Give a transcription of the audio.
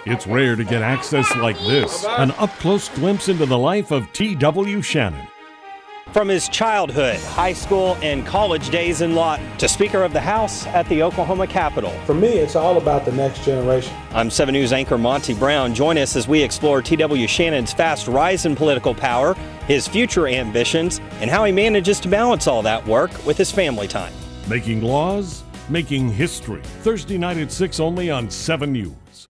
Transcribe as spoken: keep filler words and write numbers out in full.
It's rare to get access like this, an up-close glimpse into the life of T W Shannon. From his childhood, high school, and college days in Lawton to Speaker of the House at the Oklahoma Capitol. For me, it's all about the next generation. I'm seven News anchor Monte Brown. Join us as we explore T W Shannon's fast rise in political power, his future ambitions, and how he manages to balance all that work with his family time. Making laws, making history. Thursday night at six only on seven News.